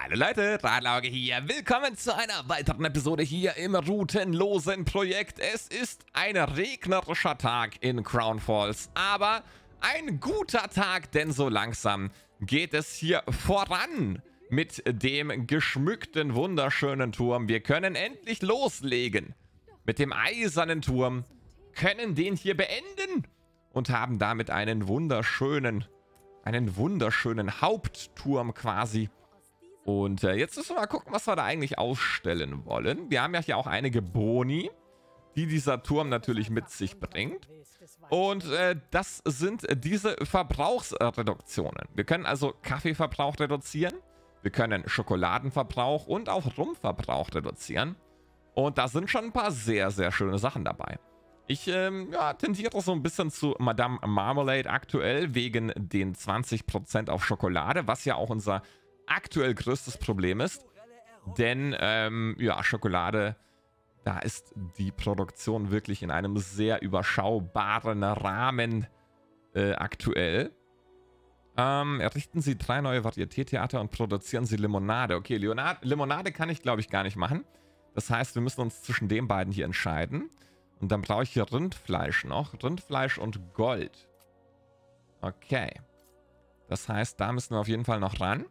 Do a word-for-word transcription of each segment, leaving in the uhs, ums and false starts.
Hallo Leute, Radlauge hier. Willkommen zu einer weiteren Episode hier im routenlosen Projekt. Es ist ein regnerischer Tag in Crown Falls, aber ein guter Tag, denn so langsam geht es hier voran mit dem geschmückten, wunderschönen Turm. Wir können endlich loslegen mit dem eisernen Turm, können den hier beenden und haben damit einen wunderschönen, einen wunderschönen Hauptturm quasi. Und äh, jetzt müssen wir mal gucken, was wir da eigentlich ausstellen wollen. Wir haben ja hier auch einige Boni, die dieser Turm natürlich mit sich bringt. Und äh, das sind diese Verbrauchsreduktionen. Wir können also Kaffeeverbrauch reduzieren. Wir können Schokoladenverbrauch und auch Rumverbrauch reduzieren. Und da sind schon ein paar sehr, sehr schöne Sachen dabei. Ich ähm, ja, tendiere so ein bisschen zu Madame Marmalade aktuell wegen den zwanzig Prozent auf Schokolade, was ja auch unser aktuell größtes Problem ist, denn ähm, ja, Schokolade, da ist die Produktion wirklich in einem sehr überschaubaren Rahmen äh, aktuell. Ähm, errichten Sie drei neue Varieté-Theater und produzieren Sie Limonade. Okay, Leonard Limonade kann ich, glaube ich, gar nicht machen. Das heißt, wir müssen uns zwischen den beiden hier entscheiden. Und dann brauche ich hier Rindfleisch noch. Rindfleisch und Gold. Okay. Das heißt, da müssen wir auf jeden Fall noch ran.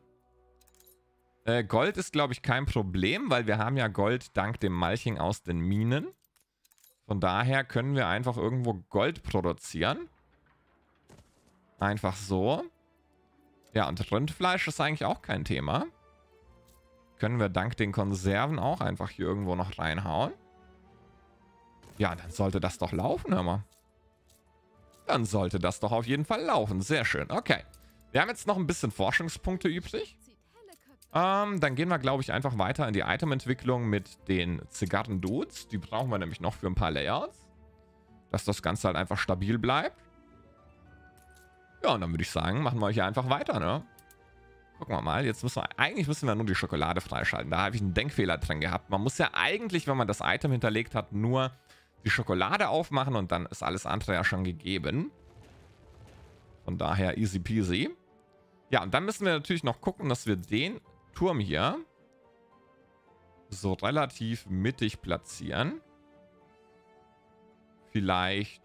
Äh, Gold ist, glaube ich, kein Problem, weil wir haben ja Gold dank dem Malching aus den Minen. Von daher können wir einfach irgendwo Gold produzieren. Einfach so. Ja, und Rindfleisch ist eigentlich auch kein Thema. Können wir dank den Konserven auch einfach hier irgendwo noch reinhauen. Ja, dann sollte das doch laufen, hör mal. Dann sollte das doch auf jeden Fall laufen. Sehr schön. Okay. Wir haben jetzt noch ein bisschen Forschungspunkte übrig. Ähm, dann gehen wir, glaube ich, einfach weiter in die Itementwicklung mit den Zigarren-Dudes. Die brauchen wir nämlich noch für ein paar Layouts. Dass das Ganze halt einfach stabil bleibt. Ja, und dann würde ich sagen, machen wir hier einfach weiter, ne? Gucken wir mal. Jetzt müssen wir, eigentlich müssen wir nur die Schokolade freischalten. Da habe ich einen Denkfehler drin gehabt. Man muss ja eigentlich, wenn man das Item hinterlegt hat, nur die Schokolade aufmachen und dann ist alles andere ja schon gegeben. Von daher easy peasy. Ja, und dann müssen wir natürlich noch gucken, dass wir den Turm hier so relativ mittig platzieren. Vielleicht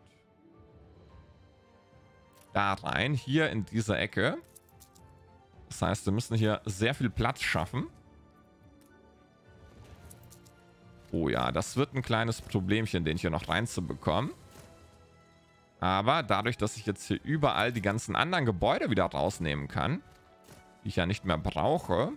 da rein, hier in dieser Ecke. Das heißt, wir müssen hier sehr viel Platz schaffen. Oh ja, das wird ein kleines Problemchen, den hier noch reinzubekommen. Aber dadurch, dass ich jetzt hier überall die ganzen anderen Gebäude wieder rausnehmen kann, die ich ja nicht mehr brauche,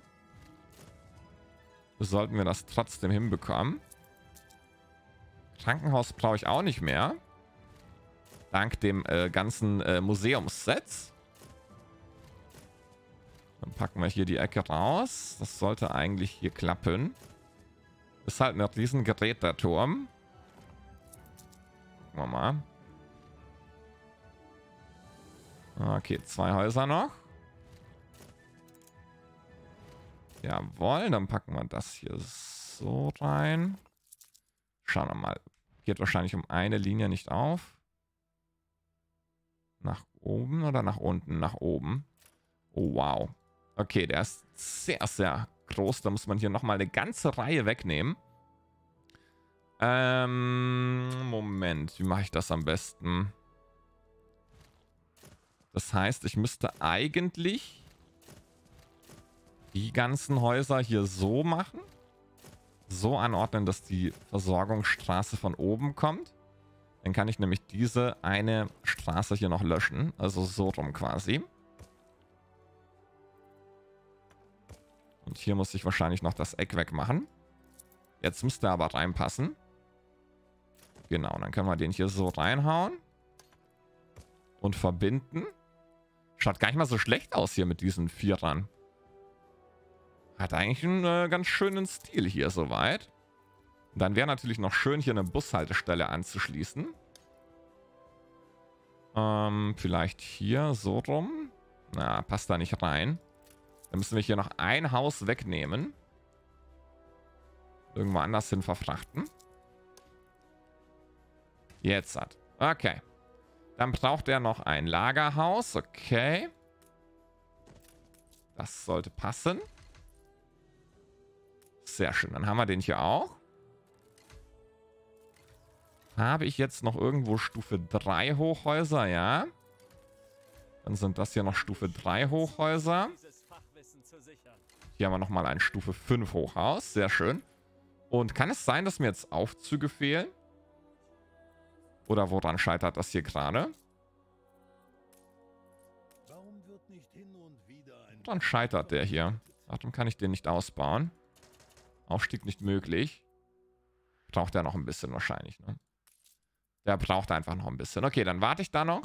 sollten wir das trotzdem hinbekommen. Krankenhaus brauche ich auch nicht mehr. Dank dem äh, ganzen äh, Museumssets. Dann packen wir hier die Ecke raus. Das sollte eigentlich hier klappen. Ist halt ein Riesengerät, der Turm. Gucken wir mal. Okay, zwei Häuser noch. Jawohl, dann packen wir das hier so rein. Schauen wir mal. Geht wahrscheinlich um eine Linie nicht auf. Nach oben oder nach unten? Nach oben. Oh, wow. Okay, der ist sehr, sehr groß. Da muss man hier nochmal eine ganze Reihe wegnehmen. Ähm, Moment. Wie mache ich das am besten? Das heißt, ich müsste eigentlich die ganzen Häuser hier so machen. So anordnen, dass die Versorgungsstraße von oben kommt. Dann kann ich nämlich diese eine Straße hier noch löschen. Also so rum quasi. Und hier muss ich wahrscheinlich noch das Eck wegmachen. Jetzt müsste er aber reinpassen. Genau, dann können wir den hier so reinhauen. Und verbinden. Schaut gar nicht mal so schlecht aus hier mit diesen Vierern. Hat eigentlich einen äh, ganz schönen Stil hier soweit. Und dann wäre natürlich noch schön, hier eine Bushaltestelle anzuschließen. Ähm, vielleicht hier so rum. Na, passt da nicht rein. Dann müssen wir hier noch ein Haus wegnehmen. Irgendwo anders hin verfrachten. Jetzt hat. Okay. Dann braucht er noch ein Lagerhaus. Okay. Das sollte passen. Sehr schön. Dann haben wir den hier auch. Habe ich jetzt noch irgendwo Stufe drei Hochhäuser? Ja. Dann sind das hier noch Stufe drei Hochhäuser. Hier haben wir nochmal ein Stufe fünf Hochhaus. Sehr schön. Und kann es sein, dass mir jetzt Aufzüge fehlen? Oder woran scheitert das hier gerade? Dann scheitert der hier. Warum kann ich den nicht ausbauen? Aufstieg nicht möglich. Braucht er noch ein bisschen wahrscheinlich, ne? Der braucht einfach noch ein bisschen. Okay, dann warte ich da noch.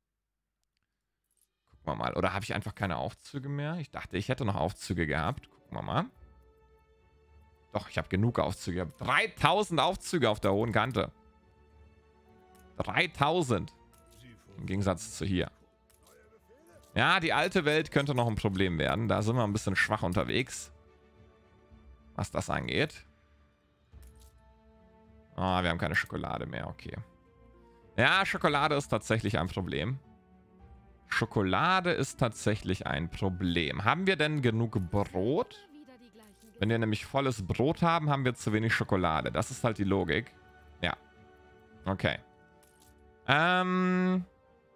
Gucken wir mal. Oder habe ich einfach keine Aufzüge mehr? Ich dachte, ich hätte noch Aufzüge gehabt. Gucken wir mal. Doch, ich habe genug Aufzüge. Ich habe dreitausend Aufzüge auf der hohen Kante. dreitausend. Im Gegensatz zu hier. Ja, die alte Welt könnte noch ein Problem werden. Da sind wir ein bisschen schwach unterwegs. Was das angeht. Ah, oh, wir haben keine Schokolade mehr. Okay. Ja, Schokolade ist tatsächlich ein Problem. Schokolade ist tatsächlich ein Problem. Haben wir denn genug Brot? Wenn wir nämlich volles Brot haben, haben wir zu wenig Schokolade. Das ist halt die Logik. Ja. Okay. Ähm...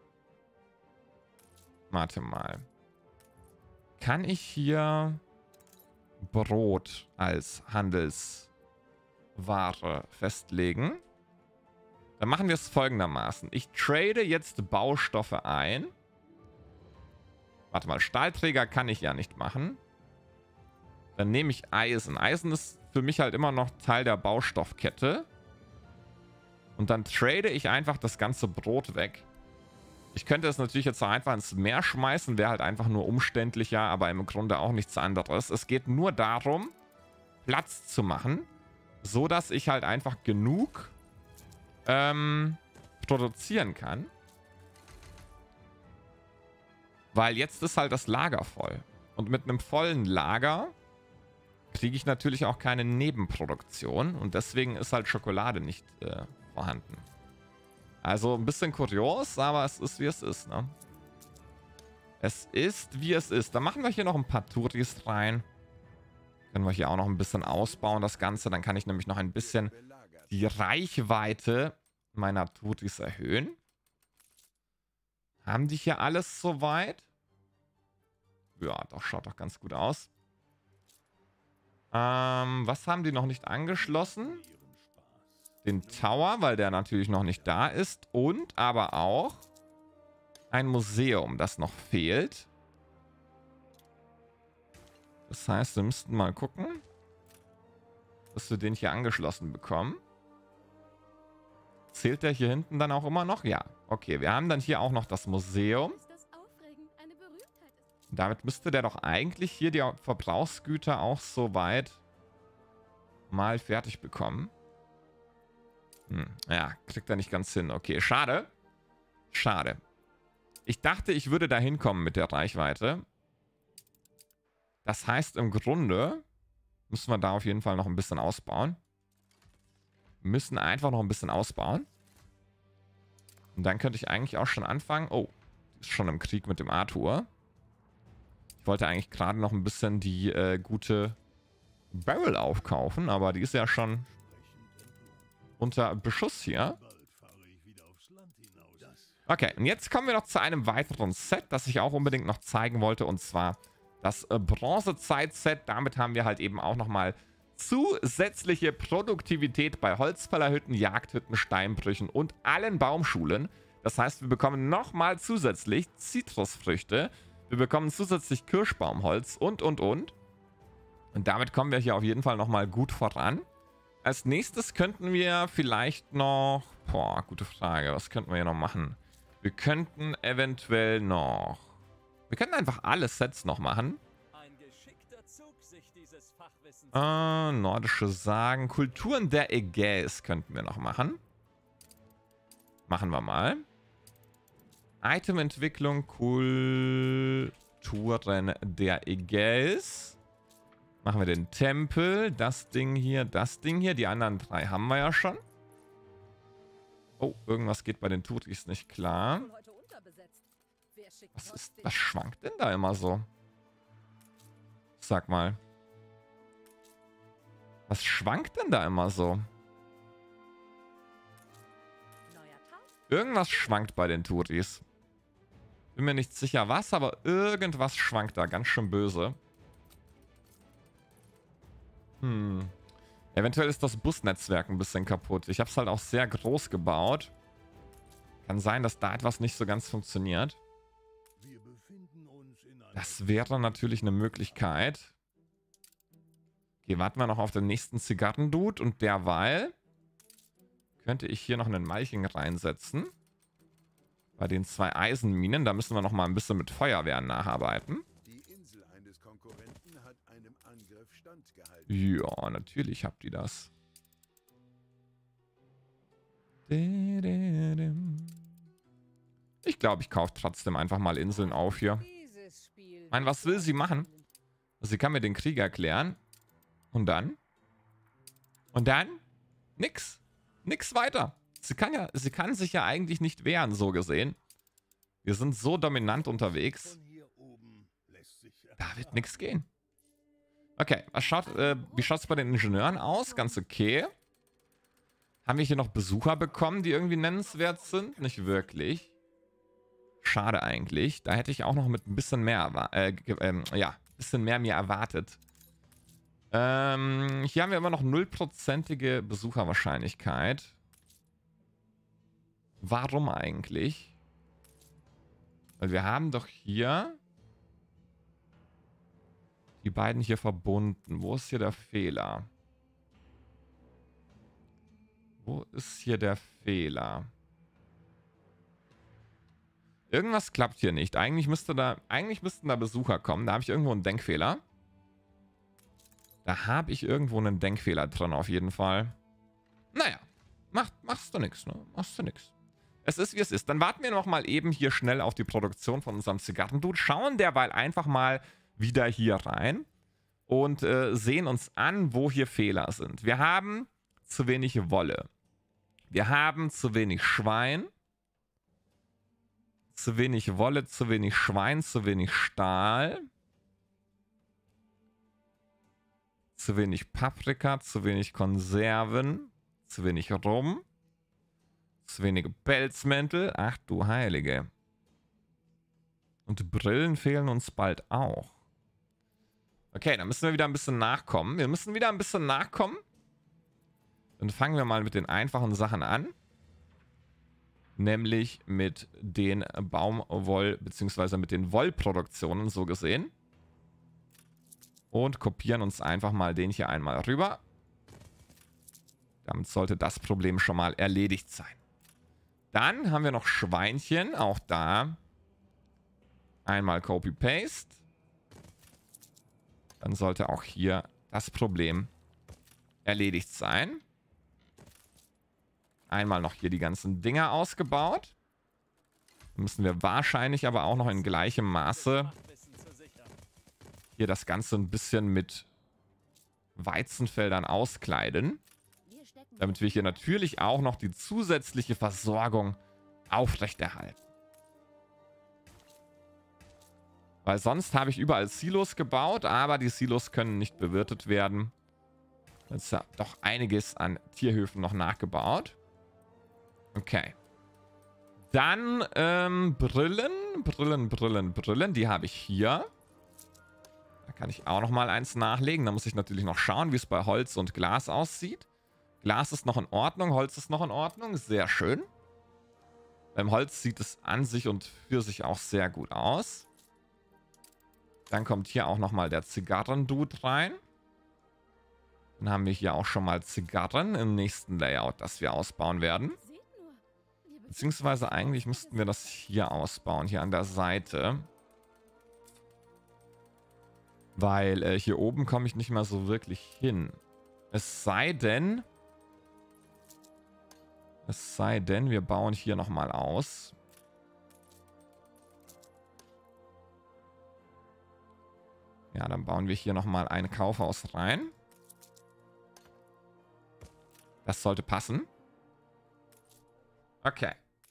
Warte mal. Kann ich hier Brot als Handelsware festlegen? Dann machen wir es folgendermaßen. Ich trade jetzt Baustoffe ein. Warte mal, Stahlträger kann ich ja nicht machen. Dann nehme ich Eisen. Eisen ist für mich halt immer noch Teil der Baustoffkette. Und dann trade ich einfach das ganze Brot weg. Ich könnte es natürlich jetzt so einfach ins Meer schmeißen, wäre halt einfach nur umständlicher, aber im Grunde auch nichts anderes. Es geht nur darum, Platz zu machen, so dass ich halt einfach genug ähm, produzieren kann. Weil jetzt ist halt das Lager voll. Und mit einem vollen Lager kriege ich natürlich auch keine Nebenproduktion. Und deswegen ist halt Schokolade nicht äh, vorhanden. Also ein bisschen kurios, aber es ist, wie es ist, ne? Es ist, wie es ist. Dann machen wir hier noch ein paar Touris rein. Können wir hier auch noch ein bisschen ausbauen, das Ganze. Dann kann ich nämlich noch ein bisschen die Reichweite meiner Touris erhöhen. Haben die hier alles soweit? Ja, doch, schaut doch ganz gut aus. Ähm, was haben die noch nicht angeschlossen? Den Tower, weil der natürlich noch nicht da ist. Und aber auch ein Museum, das noch fehlt. Das heißt, wir müssten mal gucken, dass wir den hier angeschlossen bekommen. Zählt der hier hinten dann auch immer noch? Ja. Okay, wir haben dann hier auch noch das Museum. Damit müsste der doch eigentlich hier die Verbrauchsgüter auch soweit mal fertig bekommen. Hm, ja, kriegt er nicht ganz hin. Okay, schade. Schade. Ich dachte, ich würde da hinkommen mit der Reichweite. Das heißt, im Grunde müssen wir da auf jeden Fall noch ein bisschen ausbauen. Wir müssen einfach noch ein bisschen ausbauen. Und dann könnte ich eigentlich auch schon anfangen. Oh, ist schon im Krieg mit dem Arthur. Ich wollte eigentlich gerade noch ein bisschen die äh, gute Beryl aufkaufen, aber die ist ja schon unter Beschuss hier. Okay, und jetzt kommen wir noch zu einem weiteren Set, das ich auch unbedingt noch zeigen wollte, und zwar das äh, Bronzezeit-Set. Damit haben wir halt eben auch nochmal zusätzliche Produktivität bei Holzfällerhütten, Jagdhütten, Steinbrüchen und allen Baumschulen. Das heißt, wir bekommen nochmal zusätzlich Zitrusfrüchte, wir bekommen zusätzlich Kirschbaumholz und, und, und. Und damit kommen wir hier auf jeden Fall nochmal gut voran. Als nächstes könnten wir vielleicht noch... Boah, gute Frage. Was könnten wir hier noch machen? Wir könnten eventuell noch... Wir könnten einfach alle Sets noch machen. Äh, nordische Sagen. Kulturen der Ägäis könnten wir noch machen. Machen wir mal. Itementwicklung, Kulturen der Ägäis. Machen wir den Tempel, das Ding hier, das Ding hier. Die anderen drei haben wir ja schon. Oh, irgendwas geht bei den Tutis nicht klar. Was ist, was schwankt denn da immer so? Sag mal. Was schwankt denn da immer so? Irgendwas schwankt bei den Touris. Bin mir nicht sicher was, aber irgendwas schwankt da ganz schön böse. Hm. Eventuell ist das Busnetzwerk ein bisschen kaputt. Ich habe es halt auch sehr groß gebaut. Kann sein, dass da etwas nicht so ganz funktioniert. Das wäre natürlich eine Möglichkeit. Okay, warten wir noch auf den nächsten Zigarrendude. Und derweil könnte ich hier noch einen Malching reinsetzen. Bei den zwei Eisenminen. Da müssen wir noch mal ein bisschen mit Feuerwehren nacharbeiten. Die Insel eines Konkurrenten hat einem Angriff standgehalten. Ja, natürlich habt ihr das. Ich glaube, ich kaufe trotzdem einfach mal Inseln auf hier. Ich meine, was will sie machen? Sie kann mir den Krieg erklären. Und dann? Und dann? Nix. Nix weiter. Sie kann ja, sie kann sich ja eigentlich nicht wehren, so gesehen. Wir sind so dominant unterwegs. Da wird nichts gehen. Okay, was schaut, äh, wie schaut es bei den Ingenieuren aus? Ganz okay. Haben wir hier noch Besucher bekommen, die irgendwie nennenswert sind? Nicht wirklich. Schade eigentlich. Da hätte ich auch noch mit ein bisschen mehr, äh, äh, ja, ein bisschen mehr mir erwartet. Ähm, hier haben wir immer noch nullprozentige Besucherwahrscheinlichkeit. Warum eigentlich? Weil wir haben doch hier die beiden hier verbunden. Wo ist hier der Fehler? Wo ist hier der Fehler? Irgendwas klappt hier nicht. Eigentlich müsste da, eigentlich müssten da Besucher kommen. Da habe ich irgendwo einen Denkfehler. Da habe ich irgendwo einen Denkfehler drin, auf jeden Fall. Naja, mach, machst du nichts, ne? Machst du nichts. Es ist, wie es ist. Dann warten wir noch mal eben hier schnell auf die Produktion von unserem Zigarrendude. Schauen derweil einfach mal wieder hier rein. Und äh, sehen uns an, wo hier Fehler sind. Wir haben zu wenig Wolle. Wir haben zu wenig Schwein. Zu wenig Wolle, zu wenig Schwein, zu wenig Stahl. Zu wenig Paprika, zu wenig Konserven, zu wenig Rum, zu wenige Pelzmäntel. Ach du Heilige. Und Brillen fehlen uns bald auch. Okay, dann müssen wir wieder ein bisschen nachkommen. Wir müssen wieder ein bisschen nachkommen. Dann fangen wir mal mit den einfachen Sachen an. Nämlich mit den Baumwoll- bzw. mit den Wollproduktionen, so gesehen. Und kopieren uns einfach mal den hier einmal rüber. Damit sollte das Problem schon mal erledigt sein. Dann haben wir noch Schweinchen. Auch da einmal Copy-Paste. Dann sollte auch hier das Problem erledigt sein. Einmal noch hier die ganzen Dinger ausgebaut. Müssen wir wahrscheinlich aber auch noch in gleichem Maße hier das Ganze ein bisschen mit Weizenfeldern auskleiden. Damit wir hier natürlich auch noch die zusätzliche Versorgung aufrechterhalten. Weil sonst habe ich überall Silos gebaut, aber die Silos können nicht bewirtet werden. Jetzt ist ja doch einiges an Tierhöfen noch nachgebaut. Okay. Dann ähm, Brillen, Brillen, Brillen, Brillen. Die habe ich hier. Da kann ich auch noch mal eins nachlegen. Da muss ich natürlich noch schauen, wie es bei Holz und Glas aussieht. Glas ist noch in Ordnung, Holz ist noch in Ordnung. Sehr schön. Beim Holz sieht es an sich und für sich auch sehr gut aus. Dann kommt hier auch noch mal der Zigarrendude rein. Dann haben wir hier auch schon mal Zigarren im nächsten Layout, das wir ausbauen werden. Beziehungsweise eigentlich müssten wir das hier ausbauen, hier an der Seite. Weil äh, hier oben komme ich nicht mal so wirklich hin. Es sei denn... Es sei denn, wir bauen hier nochmal aus. Ja, dann bauen wir hier nochmal ein Kaufhaus rein. Das sollte passen. Okay.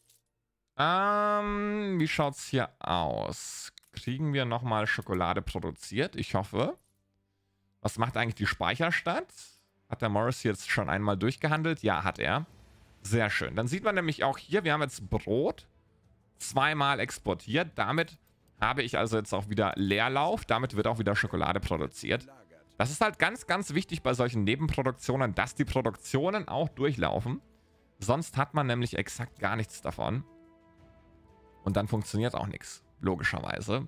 Ähm, wie schaut's hier aus? Kriegen wir nochmal Schokolade produziert? Ich hoffe. Was macht eigentlich die Speicherstadt? Hat der Morris jetzt schon einmal durchgehandelt? Ja, hat er. Sehr schön. Dann sieht man nämlich auch hier, wir haben jetzt Brot zweimal exportiert. Damit habe ich also jetzt auch wieder Leerlauf. Damit wird auch wieder Schokolade produziert. Das ist halt ganz, ganz wichtig bei solchen Nebenproduktionen, dass die Produktionen auch durchlaufen. Sonst hat man nämlich exakt gar nichts davon. Und dann funktioniert auch nichts, logischerweise.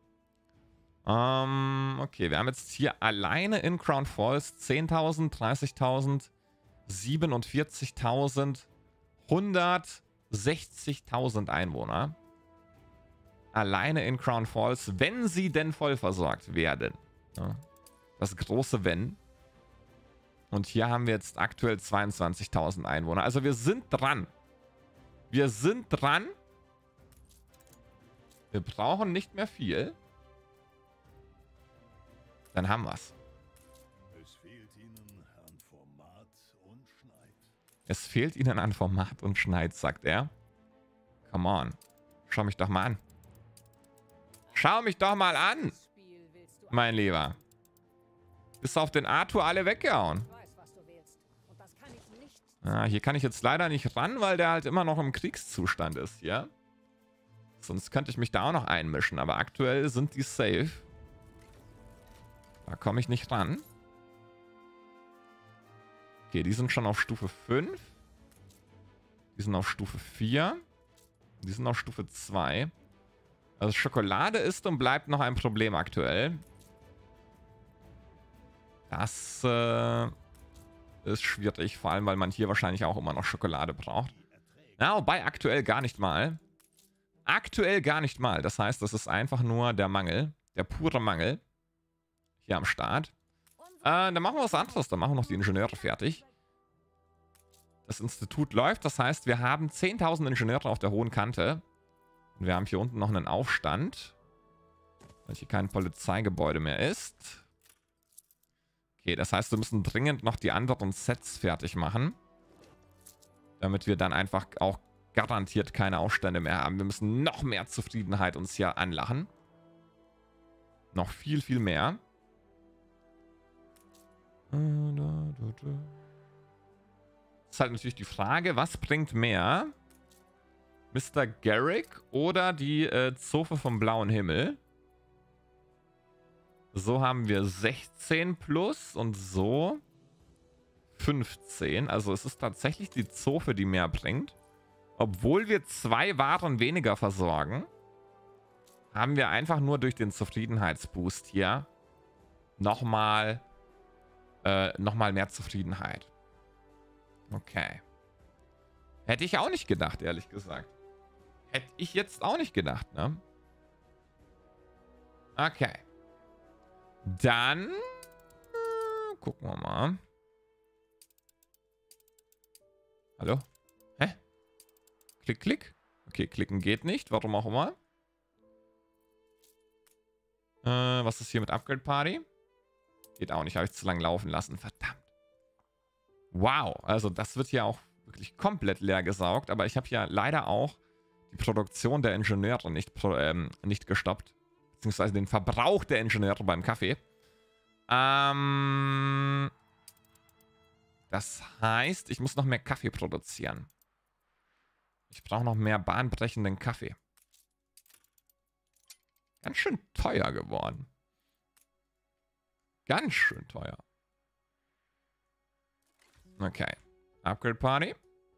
Ähm, okay, wir haben jetzt hier alleine in Crown Falls zehntausend, dreißigtausend, siebenundvierzigtausend, hundertsechzigtausend Einwohner. Alleine in Crown Falls, wenn sie denn voll versorgt werden. Ja, das große Wenn. Und hier haben wir jetzt aktuell zweiundzwanzigtausend Einwohner. Also wir sind dran. Wir sind dran. Wir brauchen nicht mehr viel. Dann haben wir's. Es fehlt Ihnen an Format und Schneid. Es fehlt Ihnen an Format und Schneid, sagt er. Come on. Schau mich doch mal an. Schau mich doch mal an, mein Lieber. Bist auf den Arthur alle weggehauen. Ah, hier kann ich jetzt leider nicht ran, weil der halt immer noch im Kriegszustand ist, ja? Sonst könnte ich mich da auch noch einmischen, aber aktuell sind die safe. Da komme ich nicht ran. Okay, die sind schon auf Stufe fünf. Die sind auf Stufe vier. Die sind auf Stufe zwei. Also Schokolade ist und bleibt noch ein Problem aktuell. Das äh, ist schwierig, vor allem weil man hier wahrscheinlich auch immer noch Schokolade braucht. Ja, wobei aktuell gar nicht mal. Aktuell gar nicht mal. Das heißt, das ist einfach nur der Mangel. Der pure Mangel. Hier am Start. Äh, dann machen wir was anderes. Dann machen wir noch die Ingenieure fertig. Das Institut läuft. Das heißt, wir haben zehntausend Ingenieure auf der hohen Kante. Und wir haben hier unten noch einen Aufstand. Weil hier kein Polizeigebäude mehr ist. Okay, das heißt, wir müssen dringend noch die anderen Sets fertig machen. Damit wir dann einfach auch garantiert keine Aufstände mehr haben. Wir müssen noch mehr Zufriedenheit uns hier anlachen. Noch viel, viel mehr. Ist halt natürlich die Frage, was bringt mehr? Mister Garrick oder die äh, Zofe vom blauen Himmel? So haben wir sechzehn plus und so fünfzehn. Also es ist tatsächlich die Zofe, die mehr bringt. Obwohl wir zwei Waren weniger versorgen, haben wir einfach nur durch den Zufriedenheitsboost hier nochmal äh, nochmal mehr Zufriedenheit. Okay. Hätte ich auch nicht gedacht, ehrlich gesagt. Hätte ich jetzt auch nicht gedacht, ne? Okay. Dann äh, gucken wir mal. Hallo? Hä? Klick, klick. Okay, klicken geht nicht. Warum auch immer. Äh, was ist hier mit Upgrade Party? Geht auch nicht. Habe ich zu lange laufen lassen. Verdammt. Wow. Also das wird hier auch wirklich komplett leer gesaugt. Aber ich habe ja leider auch die Produktion der Ingenieure nicht, ähm, nicht gestoppt. Beziehungsweise den Verbrauch der Ingenieure beim Kaffee. Ähm, das heißt, ich muss noch mehr Kaffee produzieren. Ich brauche noch mehr bahnbrechenden Kaffee. Ganz schön teuer geworden. Ganz schön teuer. Okay. Upgrade Party.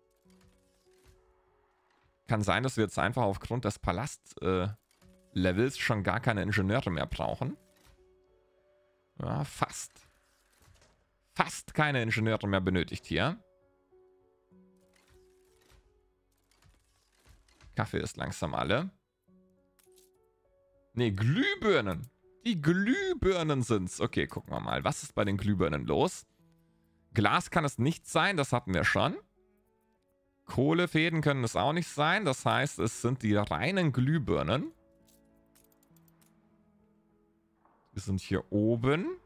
Kann sein, dass wir jetzt einfach aufgrund des Palast-Levels äh, schon gar keine Ingenieure mehr brauchen. Ja, fast. Fast keine Ingenieure mehr benötigt hier. Kaffee ist langsam alle. Ne, Glühbirnen. Die Glühbirnen sind's. Okay, gucken wir mal. Was ist bei den Glühbirnen los? Glas kann es nicht sein, das hatten wir schon. Kohlefäden können es auch nicht sein. Das heißt, es sind die reinen Glühbirnen. Wir sind hier oben.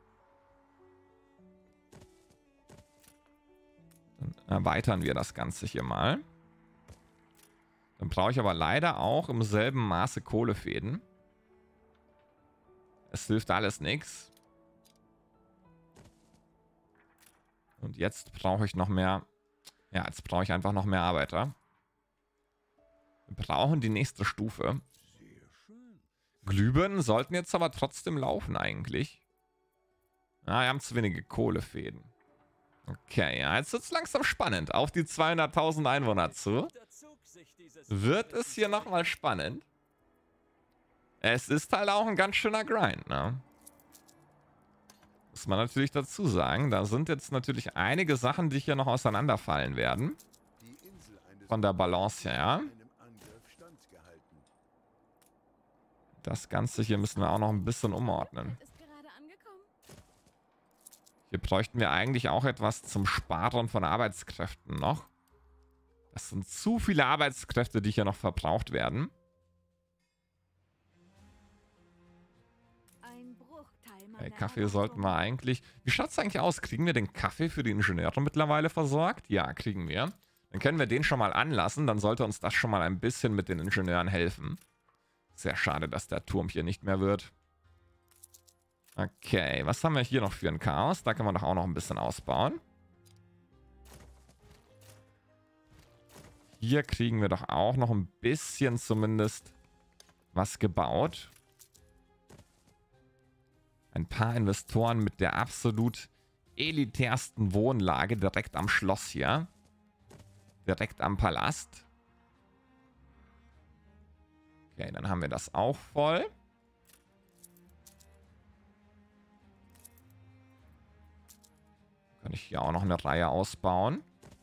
Dann erweitern wir das Ganze hier mal. Dann brauche ich aber leider auch im selben Maße Kohlefäden. Es hilft alles nichts. Und jetzt brauche ich noch mehr... Ja, jetzt brauche ich einfach noch mehr Arbeiter. Wir brauchen die nächste Stufe. Glühbirnen sollten jetzt aber trotzdem laufen eigentlich. Ah, wir haben zu wenige Kohlefäden. Okay, ja, jetzt wird es langsam spannend. Auf die zweihunderttausend Einwohner zu. Wird es hier nochmal spannend. Es ist halt auch ein ganz schöner Grind, ne? Muss man natürlich dazu sagen. Da sind jetzt natürlich einige Sachen, die hier noch auseinanderfallen werden. Von der Balance her. Das Ganze hier müssen wir auch noch ein bisschen umordnen. Hier bräuchten wir eigentlich auch etwas zum Sparen von Arbeitskräften noch. Das sind zu viele Arbeitskräfte, die hier noch verbraucht werden. Hey, Kaffee sollten wir eigentlich... Wie schaut es eigentlich aus? Kriegen wir den Kaffee für die Ingenieure mittlerweile versorgt? Ja, kriegen wir. Dann können wir den schon mal anlassen. Dann sollte uns das schon mal ein bisschen mit den Ingenieuren helfen. Sehr schade, dass der Turm hier nicht mehr wird. Okay, was haben wir hier noch für ein Chaos? Da kann man doch auch noch ein bisschen ausbauen. Hier kriegen wir doch auch noch ein bisschen zumindest was gebaut. Ein paar Investoren mit der absolut elitärsten Wohnlage direkt am Schloss hier. Direkt am Palast. Okay, dann haben wir das auch voll. Kann ich hier auch noch eine Reihe ausbauen.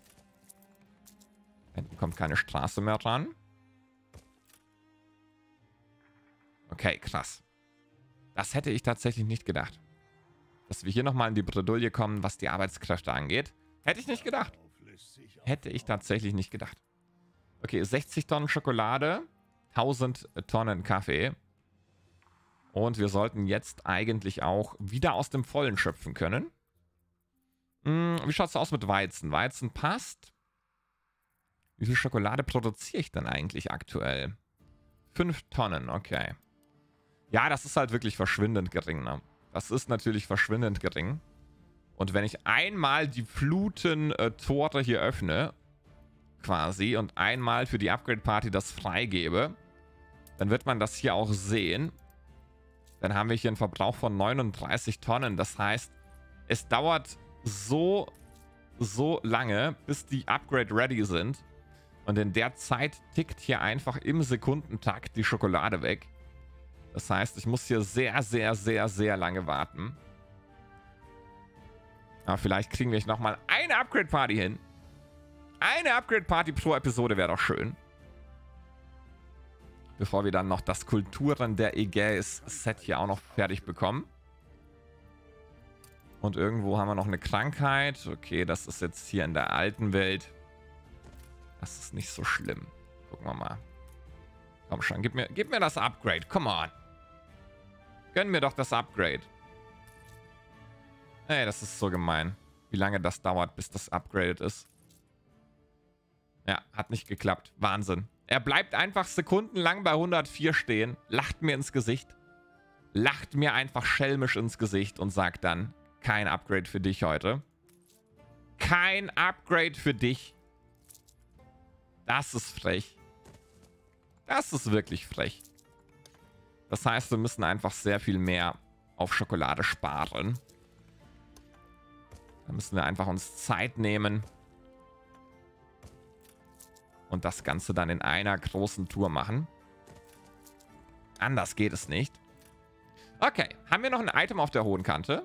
Hinten kommt keine Straße mehr ran. Okay, krass. Das hätte ich tatsächlich nicht gedacht. Dass wir hier nochmal in die Bredouille kommen, was die Arbeitskräfte angeht. Hätte ich nicht gedacht. Hätte ich tatsächlich nicht gedacht. Okay, sechzig Tonnen Schokolade. tausend Tonnen Kaffee. Und wir sollten jetzt eigentlich auch wieder aus dem Vollen schöpfen können. Hm, wie schaut es aus mit Weizen? Weizen passt. Wie viel Schokolade produziere ich denn eigentlich aktuell? fünf Tonnen, okay. Ja, das ist halt wirklich verschwindend gering, ne? Das ist natürlich verschwindend gering. Und wenn ich einmal die Fluten-Tore hier öffne, quasi, und einmal für die Upgrade-Party das freigebe, dann wird man das hier auch sehen. Dann haben wir hier einen Verbrauch von neununddreißig Tonnen. Das heißt, es dauert so, so lange, bis die Upgrade ready sind. Und in der Zeit tickt hier einfach im Sekundentakt die Schokolade weg. Das heißt, ich muss hier sehr, sehr, sehr, sehr lange warten. Aber vielleicht kriegen wir nochmal eine Upgrade-Party hin. Eine Upgrade-Party pro Episode wäre doch schön. Bevor wir dann noch das Kulturen der Ägäis-Set hier auch noch fertig bekommen. Und irgendwo haben wir noch eine Krankheit. Okay, das ist jetzt hier in der alten Welt. Das ist nicht so schlimm. Gucken wir mal. Komm schon, gib mir, gib mir das Upgrade. Come on. Gönn mir doch das Upgrade. Ey, das ist so gemein. Wie lange das dauert, bis das upgraded ist. Ja, hat nicht geklappt. Wahnsinn. Er bleibt einfach sekundenlang bei hundertvier stehen, lacht mir ins Gesicht, lacht mir einfach schelmisch ins Gesicht und sagt dann, kein Upgrade für dich heute. Kein Upgrade für dich. Das ist frech. Das ist wirklich frech. Das heißt, wir müssen einfach sehr viel mehr auf Schokolade sparen. Da müssen wir einfach uns Zeit nehmen. Und das Ganze dann in einer großen Tour machen. Anders geht es nicht. Okay, haben wir noch ein Item auf der hohen Kante?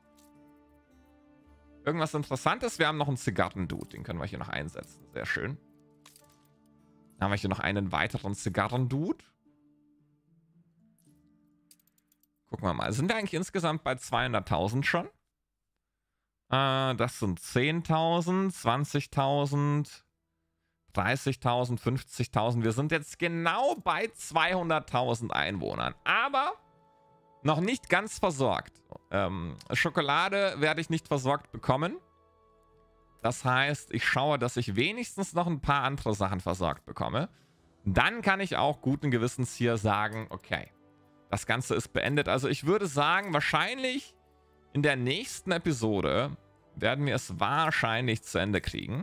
Irgendwas Interessantes? Wir haben noch einen Zigarrendude. Den können wir hier noch einsetzen. Sehr schön. Dann haben wir hier noch einen weiteren Zigarrendude. Gucken wir mal. Sind wir eigentlich insgesamt bei zweihunderttausend schon? Äh, das sind zehntausend, zwanzigtausend, dreißigtausend, fünfzigtausend. Wir sind jetzt genau bei zweihunderttausend Einwohnern. Aber noch nicht ganz versorgt. Ähm, Schokolade werde ich nicht versorgt bekommen. Das heißt, ich schaue, dass ich wenigstens noch ein paar andere Sachen versorgt bekomme. Dann kann ich auch guten Gewissens hier sagen, okay, das Ganze ist beendet. Also ich würde sagen, wahrscheinlich in der nächsten Episode werden wir es wahrscheinlich zu Ende kriegen.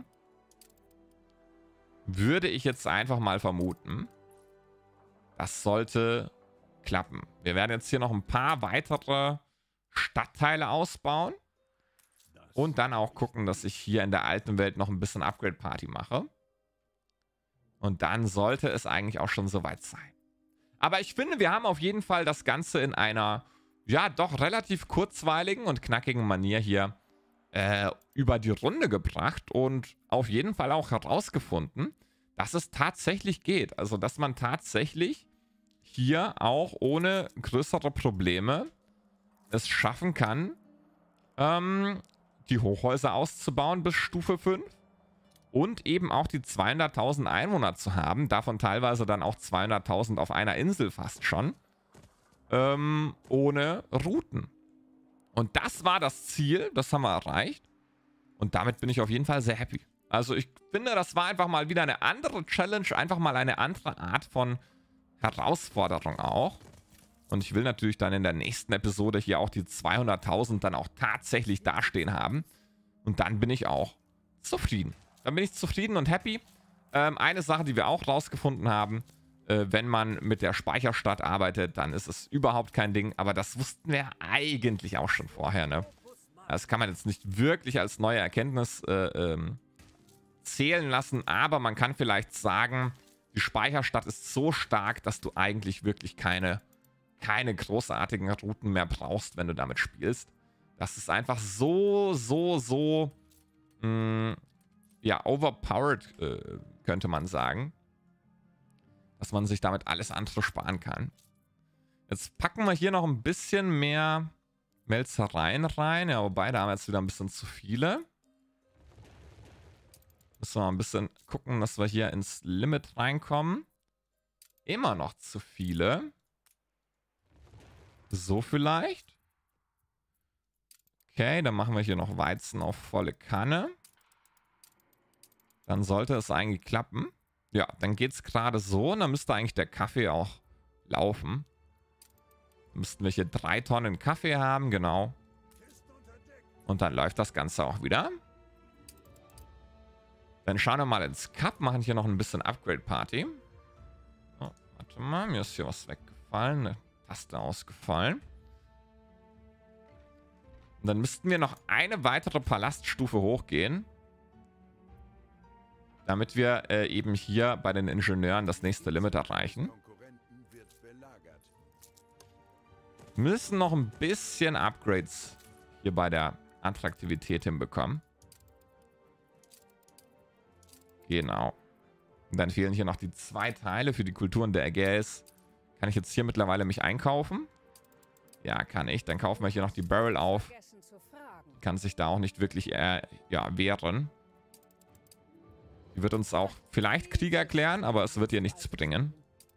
Würde ich jetzt einfach mal vermuten. Das sollte klappen. Wir werden jetzt hier noch ein paar weitere Stadtteile ausbauen. Und dann auch gucken, dass ich hier in der alten Welt noch ein bisschen Upgrade-Party mache. Und dann sollte es eigentlich auch schon soweit sein. Aber ich finde, wir haben auf jeden Fall das Ganze in einer, ja, doch relativ kurzweiligen und knackigen Manier hier äh, über die Runde gebracht. Und auf jeden Fall auch herausgefunden, dass es tatsächlich geht. Also, dass man tatsächlich hier auch ohne größere Probleme es schaffen kann, ähm, die Hochhäuser auszubauen bis Stufe fünf und eben auch die zweihunderttausend Einwohner zu haben, davon teilweise dann auch zweihunderttausend auf einer Insel fast schon, ähm, ohne Routen. Und das war das Ziel, das haben wir erreicht und damit bin ich auf jeden Fall sehr happy. Also ich finde, das war einfach mal wieder eine andere Challenge, einfach mal eine andere Art von Herausforderung auch. Und ich will natürlich dann in der nächsten Episode hier auch die zweihunderttausend dann auch tatsächlich dastehen haben. Und dann bin ich auch zufrieden. Dann bin ich zufrieden und happy. Ähm, eine Sache, die wir auch rausgefunden haben, äh, wenn man mit der Speicherstadt arbeitet, dann ist es überhaupt kein Ding. Aber das wussten wir eigentlich auch schon vorher, ne? Das kann man jetzt nicht wirklich als neue Erkenntnis äh, ähm, zählen lassen. Aber man kann vielleicht sagen, die Speicherstadt ist so stark, dass du eigentlich wirklich keine... keine großartigen Routen mehr brauchst, wenn du damit spielst. Das ist einfach so, so, so mh, ja, overpowered, äh, könnte man sagen. Dass man sich damit alles andere sparen kann. Jetzt packen wir hier noch ein bisschen mehr Melzereien rein. Ja, wobei, da haben wir jetzt wieder ein bisschen zu viele. Müssen wir mal ein bisschen gucken, dass wir hier ins Limit reinkommen. Immer noch zu viele. So vielleicht. Okay, dann machen wir hier noch Weizen auf volle Kanne. Dann sollte es eigentlich klappen. Ja, dann geht es gerade so. Und dann müsste eigentlich der Kaffee auch laufen. Dann müssten wir hier drei Tonnen Kaffee haben, genau. Und dann läuft das Ganze auch wieder. Dann schauen wir mal ins Cup. Machen hier noch ein bisschen Upgrade-Party. Oh, warte mal, mir ist hier was weggefallen. Ne? Taste ausgefallen. Und dann müssten wir noch eine weitere Palaststufe hochgehen. Damit wir äh, eben hier bei den Ingenieuren das nächste Limit erreichen. Wir müssen noch ein bisschen Upgrades hier bei der Attraktivität hinbekommen. Genau. Und dann fehlen hier noch die zwei Teile für die Kulturen der Ägäis. Kann ich jetzt hier mittlerweile mich einkaufen? Ja, kann ich. Dann kaufen wir hier noch die Barrel auf. Kann sich da auch nicht wirklich äh, ja, wehren. Die wird uns auch vielleicht Krieg erklären, aber es wird ihr nichts bringen.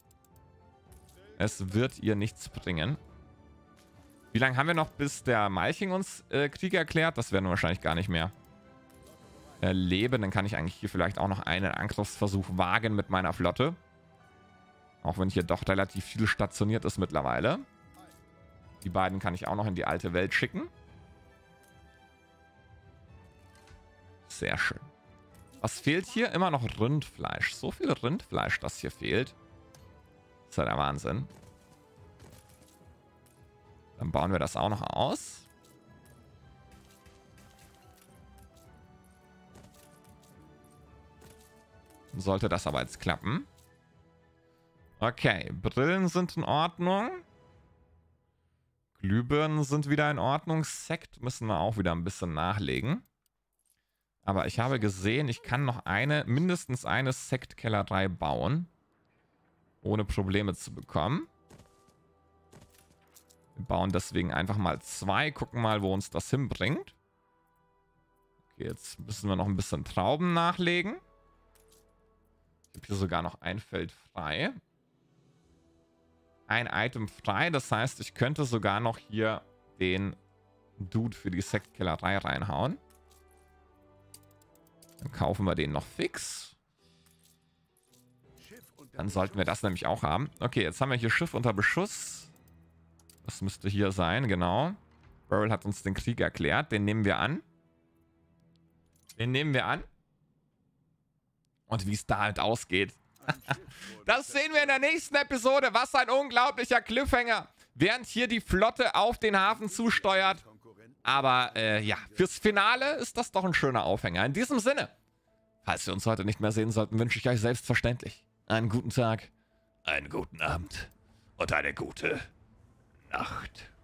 Es wird ihr nichts bringen. Wie lange haben wir noch, bis der Malching uns äh, Krieg erklärt? Das werden wir wahrscheinlich gar nicht mehr erleben. Dann kann ich eigentlich hier vielleicht auch noch einen Angriffsversuch wagen mit meiner Flotte. Auch wenn hier doch relativ viel stationiert ist mittlerweile. Die beiden kann ich auch noch in die alte Welt schicken. Sehr schön. Was fehlt hier? Immer noch Rindfleisch. So viel Rindfleisch, das hier fehlt. Das ist ja der Wahnsinn. Dann bauen wir das auch noch aus. Sollte das aber jetzt klappen. Okay, Brillen sind in Ordnung. Glühbirnen sind wieder in Ordnung. Sekt müssen wir auch wieder ein bisschen nachlegen. Aber ich habe gesehen, ich kann noch eine, mindestens eine Sektkellerei bauen. Ohne Probleme zu bekommen. Wir bauen deswegen einfach mal zwei. Gucken mal, wo uns das hinbringt. Okay, jetzt müssen wir noch ein bisschen Trauben nachlegen. Ich habe hier sogar noch ein Feld frei. Ein Item frei. Das heißt, ich könnte sogar noch hier den Dude für die Sektkellerei reinhauen. Dann kaufen wir den noch fix. Dann sollten wir das nämlich auch haben. Okay, jetzt haben wir hier Schiff unter Beschuss. Das müsste hier sein, genau. Burrell hat uns den Krieg erklärt. Den nehmen wir an. Den nehmen wir an. Und wie es da halt ausgeht. Das sehen wir in der nächsten Episode. Was ein unglaublicher Cliffhanger. Während hier die Flotte auf den Hafen zusteuert. Aber äh, ja, fürs Finale ist das doch ein schöner Aufhänger. In diesem Sinne, falls wir uns heute nicht mehr sehen sollten, wünsche ich euch selbstverständlich einen guten Tag, einen guten Abend und eine gute Nacht.